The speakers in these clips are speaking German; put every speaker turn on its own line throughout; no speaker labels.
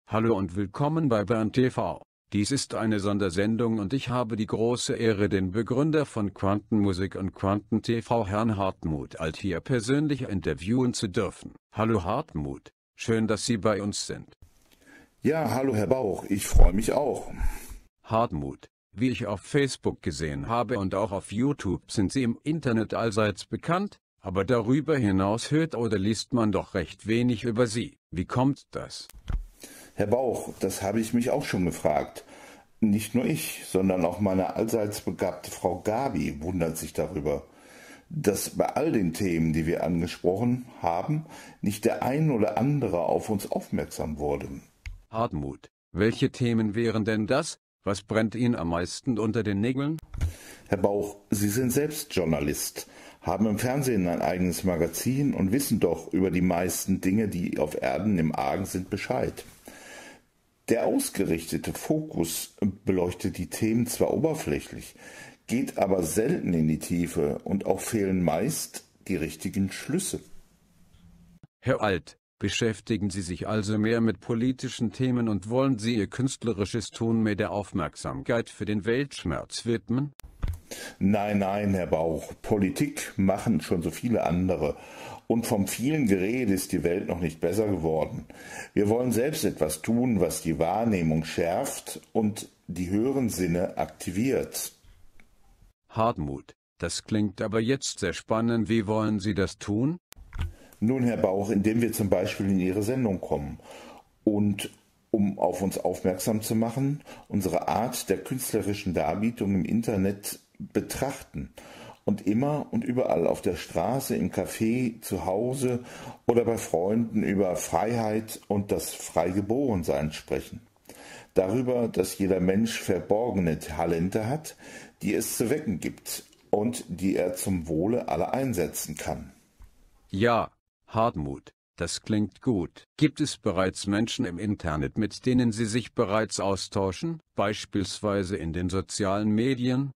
Hallo und willkommen bei Bern TV. Dies ist eine Sondersendung und ich habe die große Ehre, den Begründer von Quantenmusik und Quanten TV, Herrn Hartmut Alt, hier persönlich interviewen zu dürfen. Hallo Hartmut, schön, dass Sie bei uns sind.
Ja, hallo Herr Bauch, ich freue mich auch.
Hartmut, wie ich auf Facebook gesehen habe und auch auf YouTube, sind Sie im Internet allseits bekannt, aber darüber hinaus hört oder liest man doch recht wenig über Sie. Wie kommt das?
Herr Bauch, das habe ich mich auch schon gefragt. Nicht nur ich, sondern auch meine allseits begabte Frau Gabi wundert sich darüber, dass bei all den Themen, die wir angesprochen haben, nicht der ein oder andere auf uns aufmerksam wurde.
Hartmut, welche Themen wären denn das? Was brennt Ihnen am meisten unter den Nägeln?
Herr Bauch, Sie sind selbst Journalist, haben im Fernsehen ein eigenes Magazin und wissen doch über die meisten Dinge, die auf Erden im Argen sind, Bescheid. Der ausgerichtete Fokus beleuchtet die Themen zwar oberflächlich, geht aber selten in die Tiefe und auch fehlen meist die richtigen Schlüsse.
Herr Alt, beschäftigen Sie sich also mehr mit politischen Themen und wollen Sie Ihr künstlerisches Tun mehr der Aufmerksamkeit für den Weltschmerz widmen?
Nein, nein, Herr Bauch, Politik machen schon so viele andere. Und vom vielen Gerede ist die Welt noch nicht besser geworden. Wir wollen selbst etwas tun, was die Wahrnehmung schärft und die höheren Sinne aktiviert.
Hartmut, das klingt aber jetzt sehr spannend. Wie wollen Sie das tun?
Nun, Herr Bauch, indem wir zum Beispiel in Ihre Sendung kommen und um auf uns aufmerksam zu machen, unsere Art der künstlerischen Darbietung im Internet betrachten und immer und überall auf der Straße, im Café, zu Hause oder bei Freunden über Freiheit und das Freigeborensein sprechen. Darüber, dass jeder Mensch verborgene Talente hat, die es zu wecken gibt und die er zum Wohle aller einsetzen kann.
Ja, Hartmut, das klingt gut. Gibt es bereits Menschen im Internet, mit denen Sie sich bereits austauschen, beispielsweise in den sozialen Medien?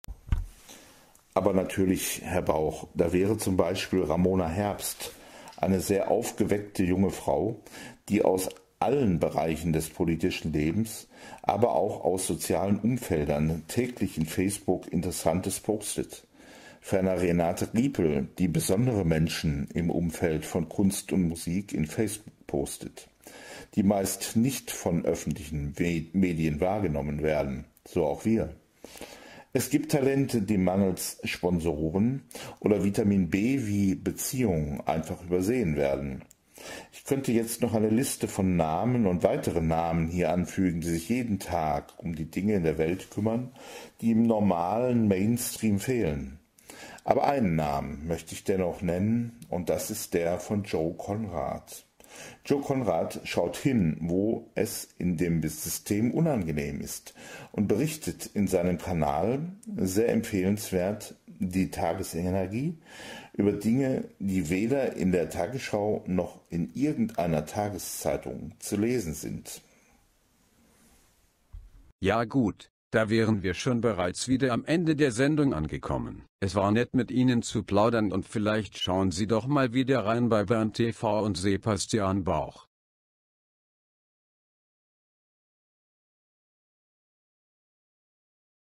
Aber natürlich, Herr Bauch, da wäre zum Beispiel Ramona Herbst, eine sehr aufgeweckte junge Frau, die aus allen Bereichen des politischen Lebens, aber auch aus sozialen Umfeldern täglich in Facebook Interessantes postet. Ferner Renate Riepel, die besondere Menschen im Umfeld von Kunst und Musik in Facebook postet, die meist nicht von öffentlichen Medien wahrgenommen werden, so auch wir. Es gibt Talente, die mangels Sponsoren oder Vitamin B wie Beziehungen einfach übersehen werden. Ich könnte jetzt noch eine Liste von Namen und weiteren Namen hier anfügen, die sich jeden Tag um die Dinge in der Welt kümmern, die im normalen Mainstream fehlen. Aber einen Namen möchte ich dennoch nennen, und das ist der von Joe Conrad. Joe Conrad schaut hin, wo es in dem System unangenehm ist und berichtet in seinem Kanal, sehr empfehlenswert, die Tagesenergie, über Dinge, die weder in der Tagesschau noch in irgendeiner Tageszeitung zu lesen sind.
Ja gut, da wären wir schon bereits wieder am Ende der Sendung angekommen. Es war nett mit Ihnen zu plaudern und vielleicht schauen Sie doch mal wieder rein bei Bern TV und Sebastian Bauch.